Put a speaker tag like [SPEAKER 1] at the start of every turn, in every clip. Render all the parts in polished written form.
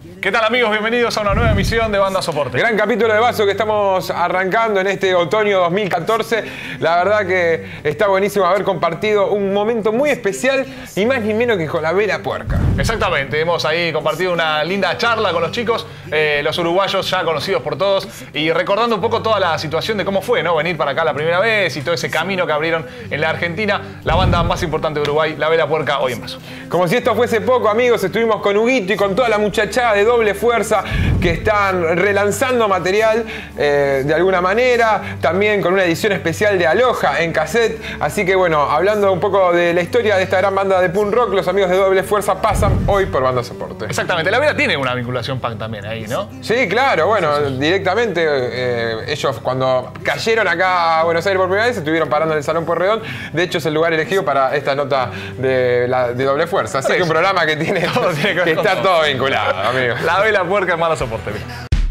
[SPEAKER 1] ¿Qué tal, amigos? Bienvenidos a una nueva emisión de Banda Soporte.
[SPEAKER 2] Gran capítulo de Vaso que estamos arrancando en este otoño 2014. La verdad que está buenísimo haber compartido un momento muy especial y más ni menos que con la Vela Puerca.
[SPEAKER 1] Exactamente, hemos ahí compartido una linda charla con los chicos, los uruguayos ya conocidos por todos, y recordando un poco toda la situación de cómo fue, ¿no? Venir para acá la primera vez y todo ese camino que abrieron en la Argentina, la banda más importante de Uruguay, la Vela Puerca, hoy en Vaso.
[SPEAKER 2] Como si esto fuese poco, amigos, estuvimos con Huguito y con toda la muchachada de Doble Fuerza que están relanzando material de alguna manera, también con una edición especial de Aloha en cassette. Así que bueno, hablando un poco de la historia de esta gran banda de punk rock, los amigos de Doble Fuerza pasan hoy por Banda Soporte.
[SPEAKER 1] Exactamente, la Vela tiene una vinculación punk también ahí, ¿no?
[SPEAKER 2] Sí, claro, bueno, directamente ellos cuando cayeron acá a Buenos Aires por primera vez estuvieron parando en el Salón Porredón. De hecho es el lugar elegido para esta nota de Doble Fuerza. Así que un programa que tiene que está todo vinculado, amigos.
[SPEAKER 1] La Vela Puerca en Banda Soporte, mira.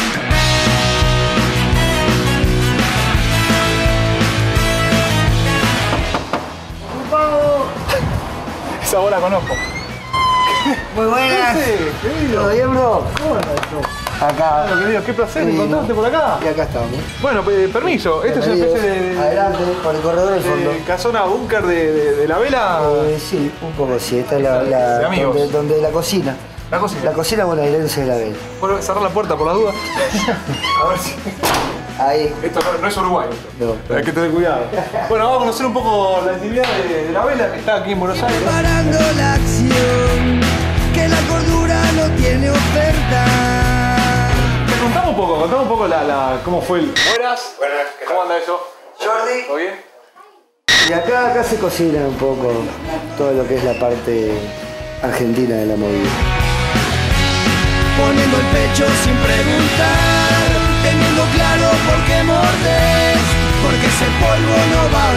[SPEAKER 1] Esa bola conozco.
[SPEAKER 3] Muy buenas. ¿Todo bien, bro?
[SPEAKER 1] ¿Cómo andas?
[SPEAKER 3] Acá.
[SPEAKER 1] Bueno, querido, qué placer encontrarte por acá.
[SPEAKER 3] Y acá estamos.
[SPEAKER 1] Bueno, permiso. Esto es una especie de...
[SPEAKER 3] Adelante, por el corredor del fondo.
[SPEAKER 1] ¿Casona búnker de la Vela?
[SPEAKER 3] Sí, un poco sí. Esta es
[SPEAKER 1] de amigos.
[SPEAKER 3] donde la cocina.
[SPEAKER 1] La cocina.
[SPEAKER 3] La cocina bonaerense de la Vela.
[SPEAKER 1] ¿Puedo cerrar la puerta por las dudas? A ver si...
[SPEAKER 3] Ahí.
[SPEAKER 1] Esto no es Uruguay.
[SPEAKER 3] No.
[SPEAKER 1] Hay que tener cuidado. Bueno, vamos a conocer un poco la intimidad de la Vela, que está aquí en Buenos Aires.
[SPEAKER 4] Preparando la acción, que la cordura no tiene oferta.
[SPEAKER 1] Contame un poco cómo fue el... Buenas. Buenas. ¿Cómo anda eso?
[SPEAKER 3] Jordi.
[SPEAKER 1] ¿Todo bien?
[SPEAKER 3] Y acá se cocina un poco todo lo que es la parte argentina de la movida.
[SPEAKER 4] Poniendo el pecho sin preguntar, teniendo claro por qué mordes, porque ese polvo no va a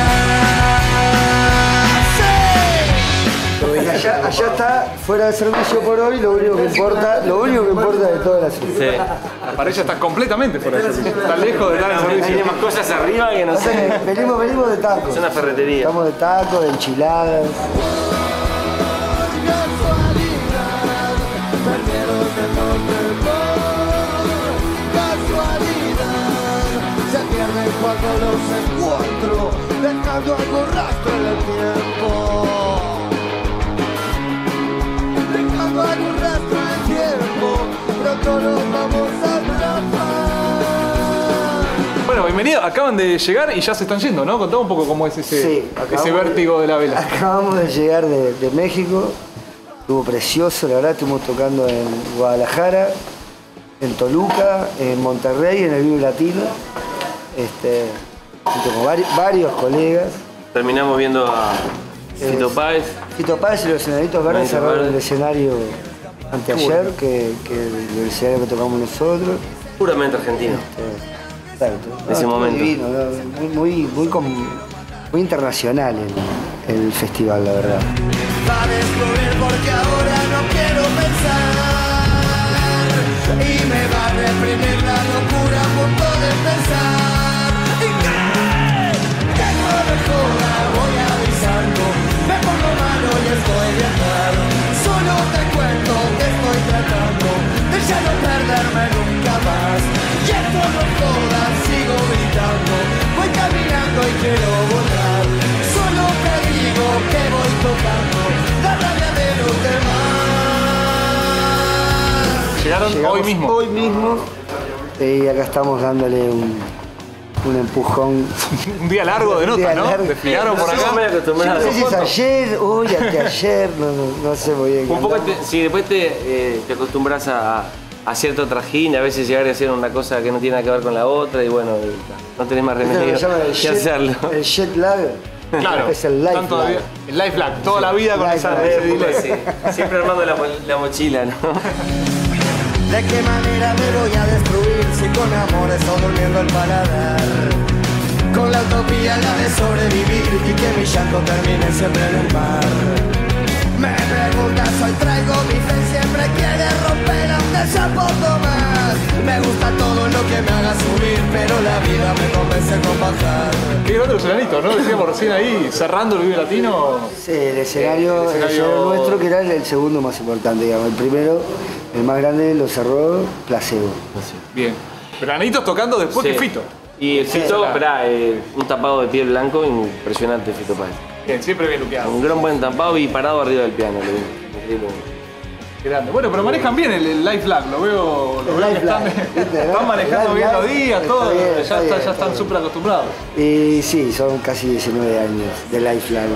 [SPEAKER 4] olvidar.
[SPEAKER 3] Sí. Allá está, fuera de servicio por hoy, lo único que importa de toda la ciudad.
[SPEAKER 5] Sí.
[SPEAKER 1] La pareja está completamente fuera de servicio. Está lejos de estar en servicio.
[SPEAKER 5] Tiene más cosas arriba que no sé.
[SPEAKER 3] Venimos de tacos.
[SPEAKER 5] Es una ferretería.
[SPEAKER 3] Estamos de tacos, de enchiladas.
[SPEAKER 4] Cuando los encuentro, dejando algo rastro en el tiempo. Dejando algo rastro en el tiempo, pronto nos vamos a atrapar.
[SPEAKER 1] Bueno, bienvenido. Acaban de llegar y ya se están yendo, ¿no? Contame un poco cómo es ese vértigo de la Vela.
[SPEAKER 3] Acabamos de llegar de México. Estuvo precioso, la verdad. Estuvimos tocando en Guadalajara, en Toluca, en Monterrey, en el Vive Latino. Junto con varios colegas.
[SPEAKER 5] Terminamos viendo a Fito Páez.
[SPEAKER 3] Fito Páez y los Enanitos Verdes cerraron el escenario anteayer, que el escenario que tocamos nosotros.
[SPEAKER 5] Puramente argentino.
[SPEAKER 3] Exacto.
[SPEAKER 5] Ese momento.
[SPEAKER 3] Divino, muy internacional el festival, la verdad.
[SPEAKER 4] Va a descubrir porque ahora no quiero pensar y me va a reprimir la locura a punto de empezar. Voy avisando, me pongo malo y estoy viajando. Solo te cuento que estoy tratando de ya no perderme nunca más. Y esto no jodas, sigo gritando, voy caminando y quiero volar. Solo te digo que voy tocando la rabia de los demás.
[SPEAKER 1] Llegaron
[SPEAKER 3] Hoy mismo y acá estamos dándole un empujón.
[SPEAKER 1] Un día largo de nota, ¿no? Desfilaron por acá.
[SPEAKER 3] No sé si es ayer, hoy, anteayer, no sé muy bien.
[SPEAKER 5] Un poco si después te acostumbras a cierto trajín, a veces llegar a hacer una cosa que no tiene nada que ver con la otra y bueno, no tenés más remedio que hacerlo.
[SPEAKER 3] El jet lag.
[SPEAKER 1] Claro,
[SPEAKER 3] es el life
[SPEAKER 1] tanto
[SPEAKER 3] lag.
[SPEAKER 1] El life lag, toda la vida con esa
[SPEAKER 5] Sí, siempre armando la mochila, ¿no?
[SPEAKER 4] ¿De qué manera me voy a destruir si con amor estoy durmiendo el paladar? Con la utopía la de sobrevivir y que mi llanto termine siempre en el mar. Me preguntas, hoy traigo mi fe, siempre quiere romper aunque sea poco más. Me gusta todo lo que me haga subir, pero la vida me convence quise combajar.
[SPEAKER 1] Qué grande los enanitos, ¿no? Decíamos recién ahí, cerrando el Vive Latino.
[SPEAKER 3] Sí, el escenario nuestro, que era el segundo más importante, digamos. El primero, el más grande, lo cerró Placebo.
[SPEAKER 1] Bien. Pero enanitos tocando después
[SPEAKER 5] Sí.
[SPEAKER 1] que Fito.
[SPEAKER 5] Y el Fito,
[SPEAKER 1] claro.
[SPEAKER 5] esperá, un tapado de piel blanco impresionante, Fito Páez.
[SPEAKER 1] Bien, siempre bien luqueado.
[SPEAKER 5] Un gran buen tapado y parado arriba del piano. Increíble.
[SPEAKER 1] Grande. Bueno, pero manejan bien el Life Lag, lo veo
[SPEAKER 3] Life
[SPEAKER 1] que están,
[SPEAKER 3] Lag, ¿viste?
[SPEAKER 1] están manejando
[SPEAKER 3] El
[SPEAKER 1] bien
[SPEAKER 3] Life
[SPEAKER 1] los días,
[SPEAKER 3] Lag,
[SPEAKER 1] todo,
[SPEAKER 3] está bien,
[SPEAKER 1] ya
[SPEAKER 3] está bien,
[SPEAKER 1] están
[SPEAKER 3] está
[SPEAKER 1] súper acostumbrados.
[SPEAKER 3] Y sí, son casi 19 años de Lifeline.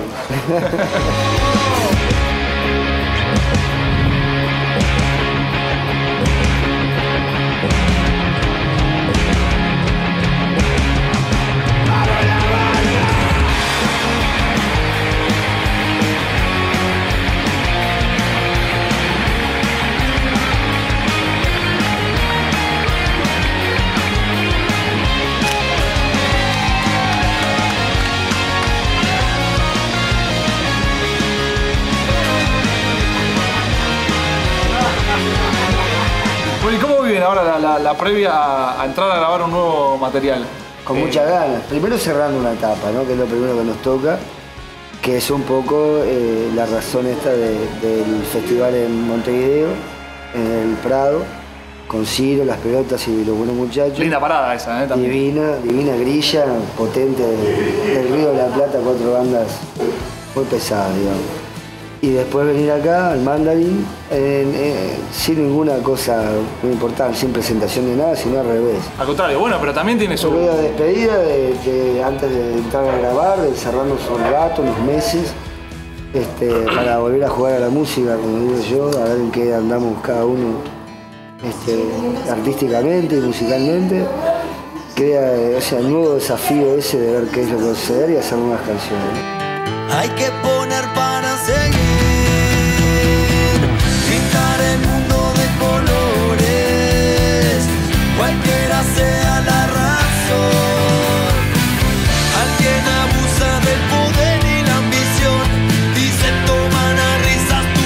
[SPEAKER 1] Bueno, ¿y cómo viven ahora la previa a entrar a grabar un nuevo material?
[SPEAKER 3] Con muchas ganas. Primero cerrando una etapa, ¿no? Que es lo primero que nos toca, que es un poco la razón esta del festival en Montevideo, en el Prado, con Ciro, las pelotas y los buenos muchachos.
[SPEAKER 1] Linda parada esa, también.
[SPEAKER 3] Divina grilla, potente, del Río de la Plata, 4 bandas muy pesadas, digamos. Y después venir acá al Mandarin sin ninguna cosa muy importante, sin presentación de nada, sino al revés.
[SPEAKER 1] Al contrario, bueno, pero también tiene su...
[SPEAKER 3] Una despedida antes de entrar a grabar, de cerrarnos un rato, unos meses, para volver a jugar a la música, como digo yo, a ver en qué andamos cada uno artísticamente y musicalmente. Crea el nuevo desafío ese de ver qué es lo que va a suceder y hacer nuevas canciones.
[SPEAKER 4] Hay que poner para seguir, pintar el mundo de colores, cualquiera sea la razón. Alguien abusa del poder y la ambición y se toman a risas tu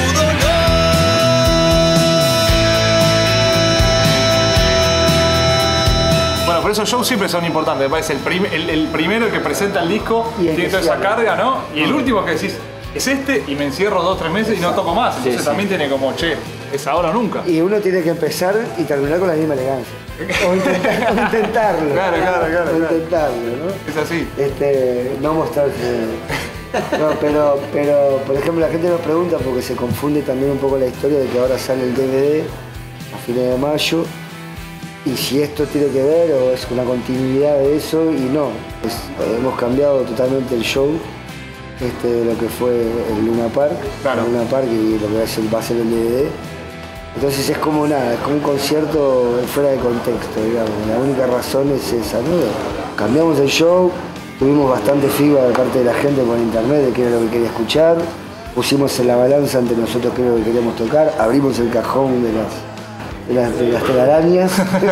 [SPEAKER 4] dolor.
[SPEAKER 1] Bueno, por eso shows siempre son importantes, me parece. El primero que presenta el disco
[SPEAKER 3] Y el
[SPEAKER 1] tiene
[SPEAKER 3] que
[SPEAKER 1] toda esa
[SPEAKER 3] cierra.
[SPEAKER 1] carga, ¿no? Y el último que decís, es este y me encierro 2 o 3 meses y no toco más. Entonces
[SPEAKER 5] sí.
[SPEAKER 1] también tiene como, che, es ahora o nunca.
[SPEAKER 3] Y uno tiene que empezar y terminar con la misma elegancia. O intentarlo.
[SPEAKER 1] Claro.
[SPEAKER 3] O intentarlo, ¿no?
[SPEAKER 1] Es así.
[SPEAKER 3] No mostrarse. No, pero, por ejemplo, la gente nos pregunta porque se confunde también un poco la historia de que ahora sale el DVD a fines de mayo. Y si esto tiene que ver o es una continuidad de eso, y no. Hemos cambiado totalmente el show de lo que fue el Luna Park.
[SPEAKER 1] Claro.
[SPEAKER 3] El Luna Park y lo que va a ser el DVD. Entonces es como nada, es como un concierto fuera de contexto, digamos. La única razón es esa, ¿no? Cambiamos el show, tuvimos bastante feedback de parte de la gente por internet de qué era lo que quería escuchar, pusimos en la balanza ante nosotros qué era lo que queríamos tocar, abrimos el cajón de las telarañas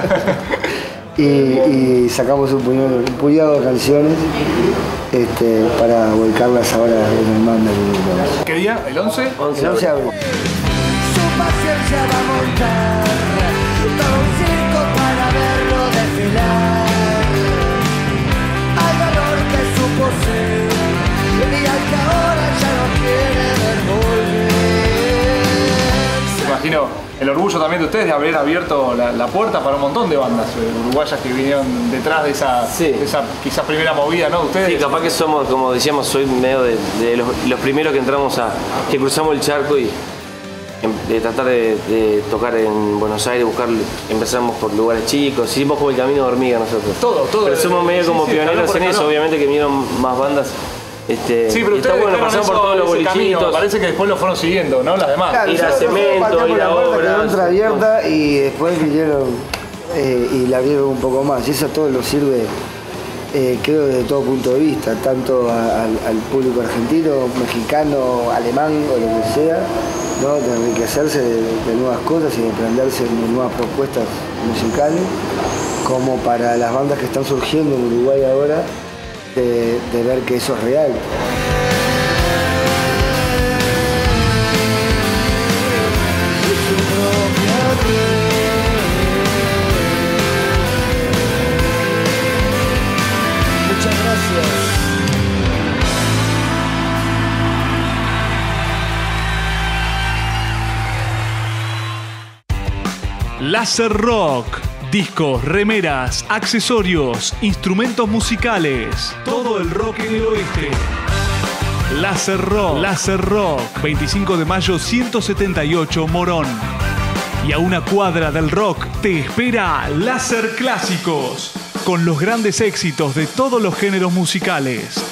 [SPEAKER 3] y sacamos un puñado de canciones para volcarlas ahora en el Mandarin.
[SPEAKER 1] ¿Qué día? ¿El 11?
[SPEAKER 3] El 11 de abril.
[SPEAKER 4] Su paciencia va a montar todo un circo para verlo desfilar. Al valor que supo ser y al que ahora ya no quiere ver volver.
[SPEAKER 1] Me imagino el orgullo también de ustedes de haber abierto la puerta para un montón de bandas uruguayas que vinieron detrás de esa quizás primera movida, ¿no? Ustedes.
[SPEAKER 5] Sí, capaz que somos, como decíamos, soy medio de los primeros que entramos que cruzamos el charco y de tratar de tocar en Buenos Aires, empezamos por lugares chicos, hicimos como el camino de hormiga nosotros.
[SPEAKER 1] Todo.
[SPEAKER 5] Pero somos medio como pioneros en eso, obviamente que vinieron más bandas.
[SPEAKER 1] Sí, pero
[SPEAKER 5] y está
[SPEAKER 1] ustedes
[SPEAKER 5] bueno,
[SPEAKER 1] dejaron
[SPEAKER 5] pasamos por
[SPEAKER 1] eso,
[SPEAKER 5] todos los
[SPEAKER 1] ese camino.
[SPEAKER 5] bolichitos.
[SPEAKER 1] Parece que después lo fueron siguiendo, ¿no? Las demás.
[SPEAKER 3] Claro,
[SPEAKER 5] Ir a
[SPEAKER 3] nosotros
[SPEAKER 5] cemento,
[SPEAKER 3] pateamos
[SPEAKER 5] ir a
[SPEAKER 3] la puerta,
[SPEAKER 5] obras.
[SPEAKER 3] quedó entreabierta y después vinieron y la abrieron un poco más. Y eso todo nos sirve, creo, desde todo punto de vista, tanto al público argentino, mexicano, alemán o lo que sea, ¿no? De enriquecerse de nuevas cosas y de prenderse en nuevas propuestas musicales, como para las bandas que están surgiendo en Uruguay ahora, de ver que eso es real.
[SPEAKER 6] Láser Rock. Discos, remeras, accesorios, instrumentos musicales. Todo el rock en el oeste. Láser Rock. Láser Rock. 25 de mayo 178 Morón. Y a una cuadra del rock te espera Láser Clásicos. Con los grandes éxitos de todos los géneros musicales.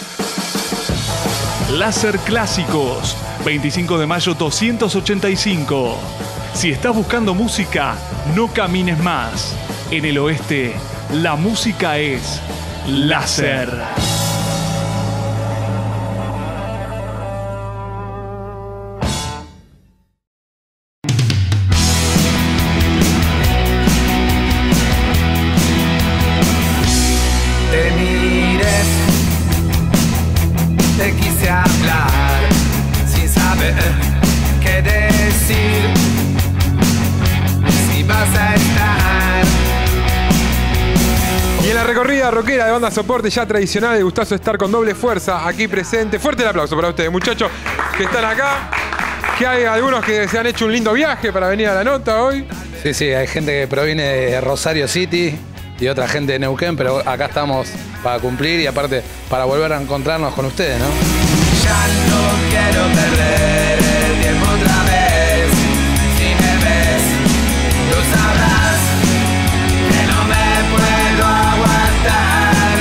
[SPEAKER 6] Láser Clásicos. 25 de mayo 285. Si estás buscando música, no camines más. En el oeste, la música es láser.
[SPEAKER 4] Te miré, te quise hablar, sin saber qué decir. Si vas a estar.
[SPEAKER 2] Y en la recorrida rockera de Banda Soporte, ya tradicional, de gustazo estar con Doble Fuerza aquí presente. Fuerte el aplauso para ustedes, muchachos, que están acá. Que hay algunos que se han hecho un lindo viaje para venir a la nota hoy.
[SPEAKER 7] Sí, hay gente que proviene de Rosario City y otra gente de Neuquén, pero acá estamos para cumplir y aparte para volver a encontrarnos con ustedes, ¿no?
[SPEAKER 4] Ya no quiero perder el tiempo otra vez. Si me ves, lo sabrás que no me puedo aguantar.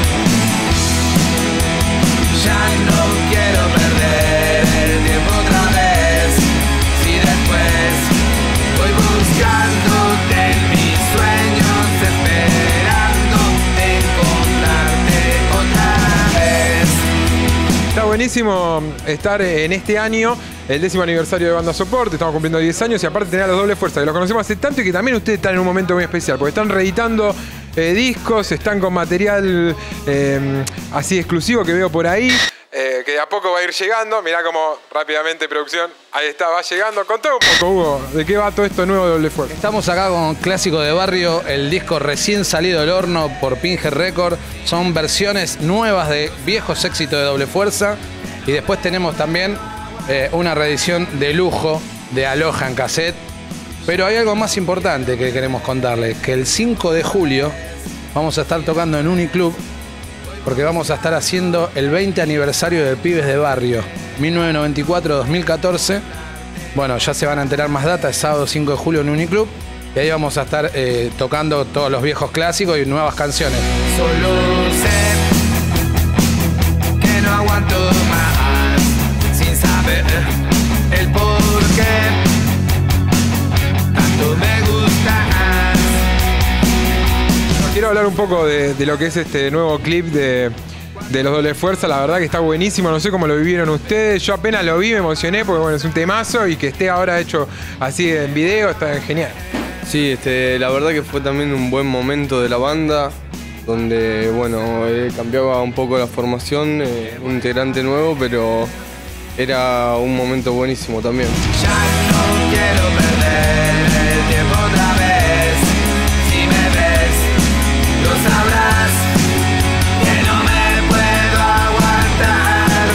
[SPEAKER 4] Ya no quiero perder el tiempo otra vez. Si después voy buscándote en mis sueños, esperando encontrarte otra vez.
[SPEAKER 2] Está buenísimo estar en este año, el 10º aniversario de Banda Soporte. Estamos cumpliendo 10 años y aparte tener a los Doble Fuerza, que los conocemos hace tanto y que también ustedes están en un momento muy especial, porque están reeditando discos, están con material así exclusivo que veo por ahí, que de a poco va a ir llegando. Mirá cómo rápidamente, producción, ahí está, va llegando. Contá un poco, Hugo, de qué va todo esto nuevo de Doble Fuerza.
[SPEAKER 7] Estamos acá con Clásico de Barrio, el disco recién salido del horno por Pinhead Record. Son versiones nuevas de viejos éxitos de Doble Fuerza. Y después tenemos también una reedición de lujo de Aloha en cassette. Pero hay algo más importante que queremos contarles, que el 5 de julio vamos a estar tocando en Uniclub, porque vamos a estar haciendo el 20 aniversario de Pibes de Barrio, 1994-2014. Bueno, ya se van a enterar más datas, es sábado 5 de julio en Uniclub. Y ahí vamos a estar tocando todos los viejos clásicos y nuevas canciones.
[SPEAKER 4] Solo sé que no aguanto más, sin saber el por qué tanto me gustas.
[SPEAKER 2] Quiero hablar un poco de lo que es este nuevo clip de los Doble Fuerza. La verdad que está buenísimo, no sé cómo lo vivieron ustedes. Yo apenas lo vi, me emocioné porque bueno, es un temazo y que esté ahora hecho así en video, está genial.
[SPEAKER 8] Sí, la verdad que fue también un buen momento de la banda, donde bueno, cambiaba un poco la formación, un integrante nuevo, pero era un momento buenísimo también.
[SPEAKER 4] Ya no quiero perder el tiempo otra vez. Si me ves, lo sabrás que no me puedo aguantar.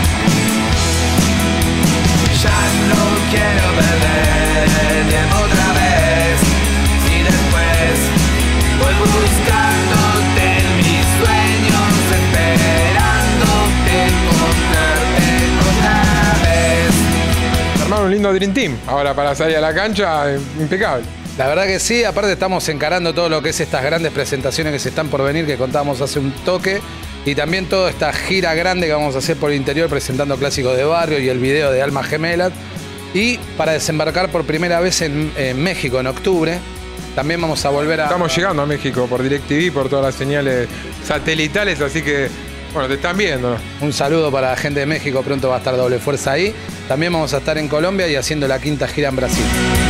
[SPEAKER 4] Ya no quiero perder el tiempo otra vez. Si después voy buscándote en mis sueños, esperándote encontrarte otra vez.
[SPEAKER 2] Armaron un lindo Dream Team ahora para salir a la cancha, impecable.
[SPEAKER 7] La verdad que sí, aparte estamos encarando todo lo que es estas grandes presentaciones que se están por venir, que contábamos hace un toque, y también toda esta gira grande que vamos a hacer por el interior presentando Clásicos de Barrio y el video de Almas Gemelas. Y para desembarcar por primera vez en México en octubre, también vamos a volver a...
[SPEAKER 2] Estamos llegando a México por DirecTV, por todas las señales satelitales, así que bueno, te están viendo, ¿no?
[SPEAKER 7] Un saludo para la gente de México, pronto va a estar Doble Fuerza ahí. También vamos a estar en Colombia y haciendo la 5ª gira en Brasil.